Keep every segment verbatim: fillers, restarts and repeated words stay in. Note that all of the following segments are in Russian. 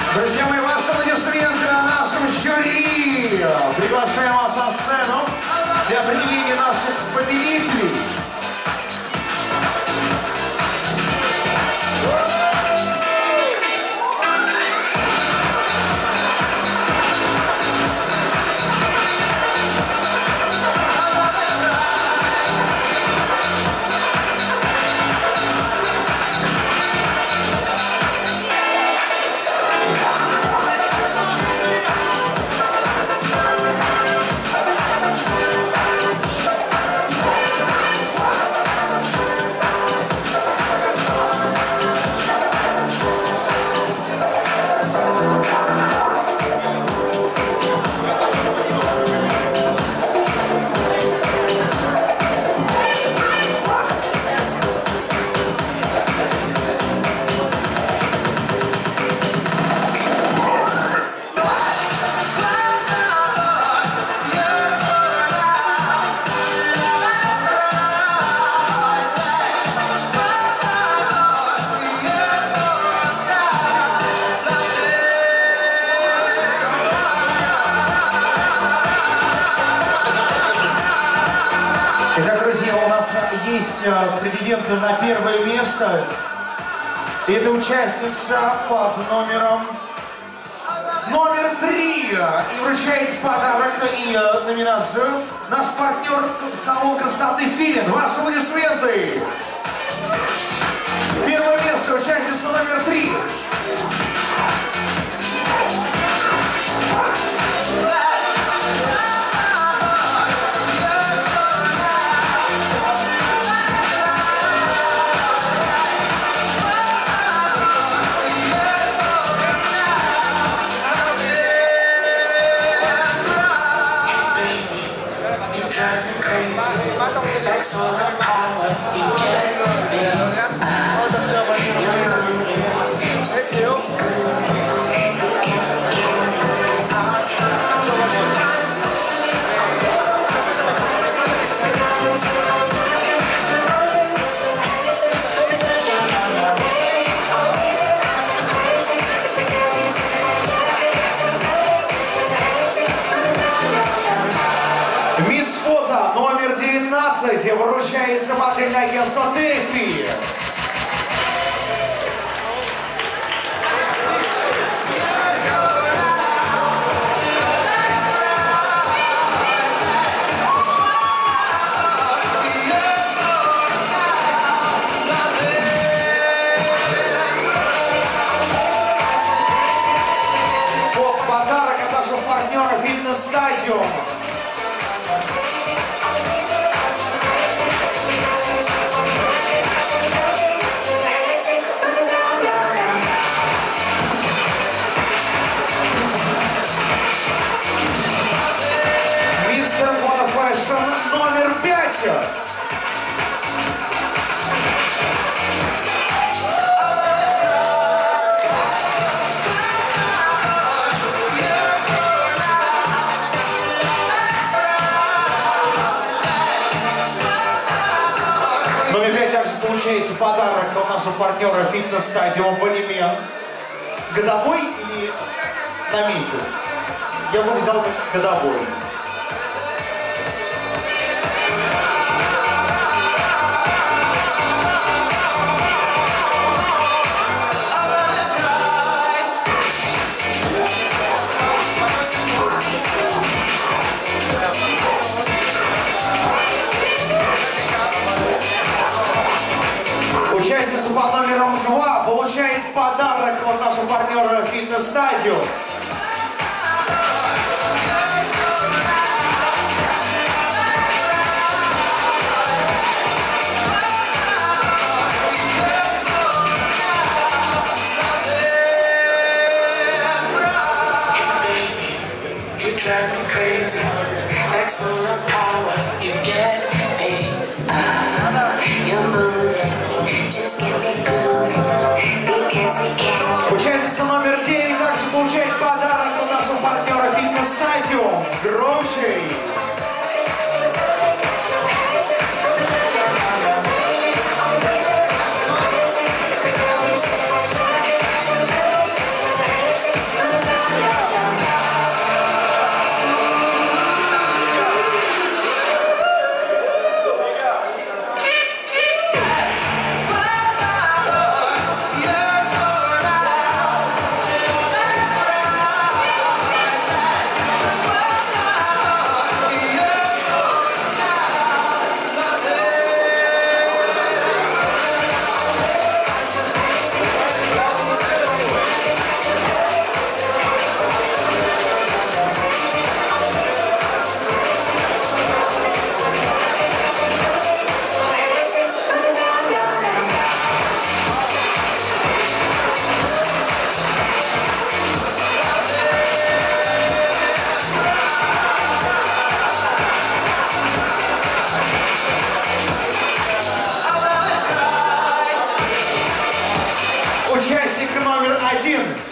Друзья мои, ваши аплодисменты нашим жюри. Приглашаем вас на сцену для определения наших победителей. Итак, друзья, у нас есть претенденты на первое место. Это участница под номером номер три. И вручает подарок и номинацию наш партнер салон красоты Филин. Ваши аплодисменты. Первое место, участница номер три. That's all the power you get me. You're moving, just keep it grooving, because we can't get on. Мисс Фото номер девятнадцать вручается модельное агентство Тэфи. Вот подарок от нашего партнера «Фитнес-стадиум». Мистер Фото номер пять. Номер пять также получаете подарок от нашего партнера «Фитнес-стадиум» абонемент годовой и на месяц. Я бы взял годовой. Участница под номером два получает подарок от нашего партнера «Фитнес-стадиум». You drive me crazy. That's all the power you get me. Ah, you're moving, just get me grooving, because we can't. Участница номер девять также получает подарок от нашего партнера «Фитнес-стадиум». Громче!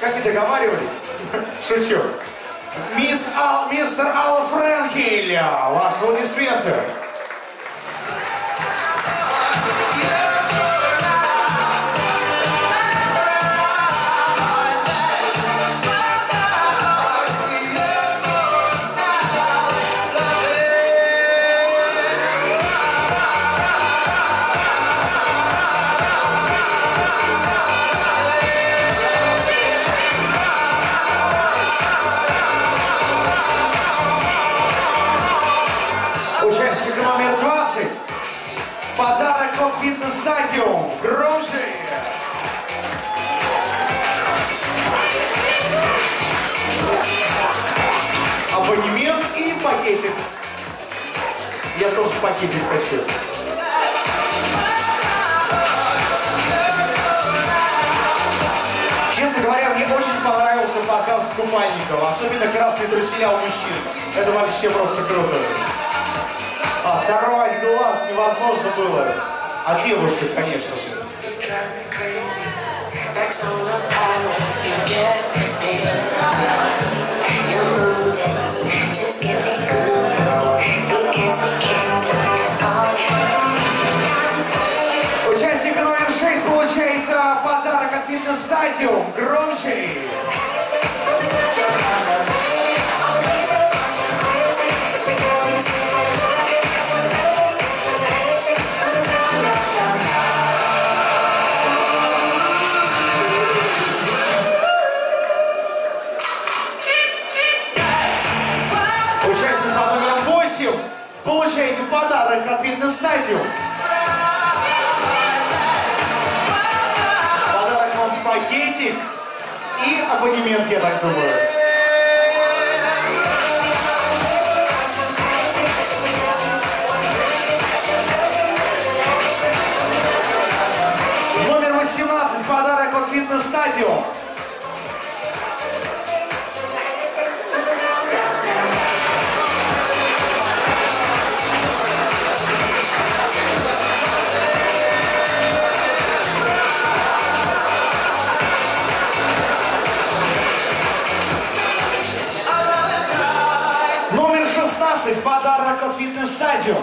как и договаривались. Шучу. Мисс Ал, мистер Алла Фрэнкель, ваши аплодисменты. Участник номер двадцать. Подарок от фитнес-стадиум. Громче. Абонемент и пакетик. Я тоже пакетик хочу. Честно говоря, мне очень понравился показ купальников. Особенно красные труселя у мужчин. Это вообще просто круто. А второй глаз невозможно было. А девушек, конечно же. Участник номер шесть получает подарок от фитнес-стадиум. Громче. Участник под номером восемь получаете подарок от фитнес-стадиум. Подарок вам пакетик и абонемент, я так думаю. Номер восемнадцать, подарок от фитнес-стадиум. Номер шестнадцать, подарок от фитнес-стадиум.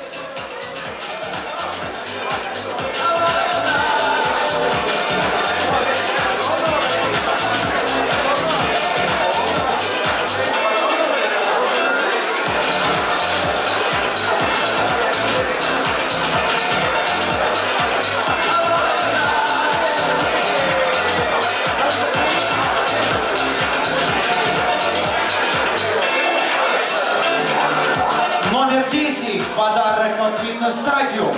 Номер десять, подарок от фитнес-стадиум.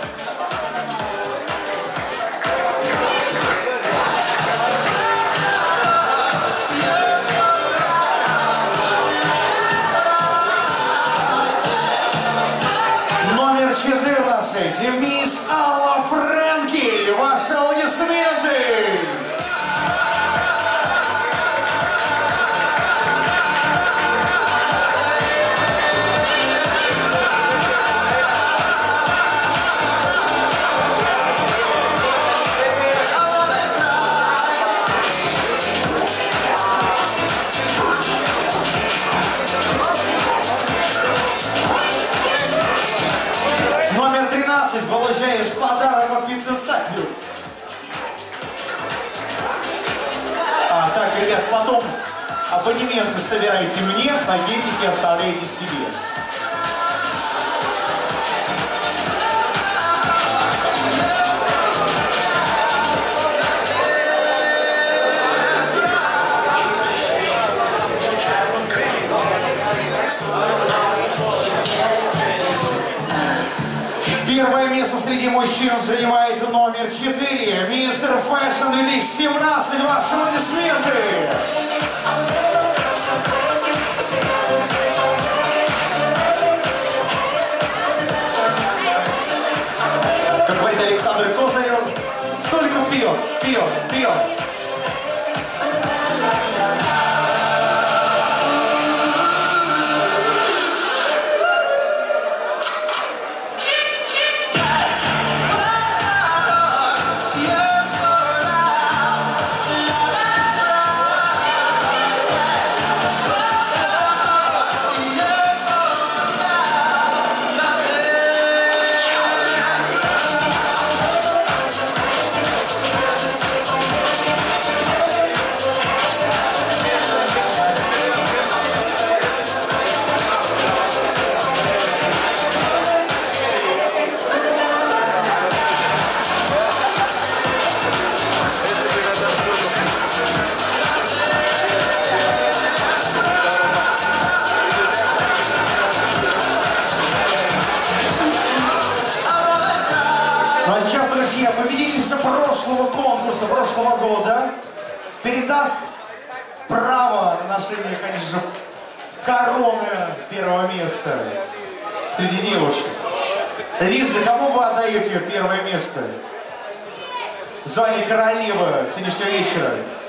Номер четырнадцать, мисс Алла Фрэнкель, ваши аплодисменты. Номер тринадцать, получаешь подарок от фитнес-стадиум. А, так, ребят, потом абонементы собираете мне, пакетики оставляете себе. Первое место среди мужчин занимает номер четыре. Мистер Фэшн две тысячи семнадцать. Ваши аплодисменты. Как говорит Александр Косарев, только вперед, вперед, вперед. Ну а сейчас, друзья, победительница прошлого конкурса, прошлого года передаст право на ношение, конечно же, короны первого места среди девушек. Лиза, кому вы отдаете первое место? Звание королевы сегодняшнего вечера.